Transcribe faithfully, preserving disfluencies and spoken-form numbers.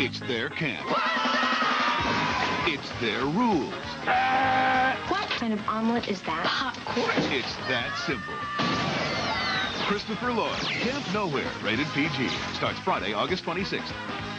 It's their camp. It's their rules. What kind of omelet is that? Popcorn. It's that simple. Christopher Lloyd, Camp Nowhere, rated P G. Starts Friday, August twenty-sixth.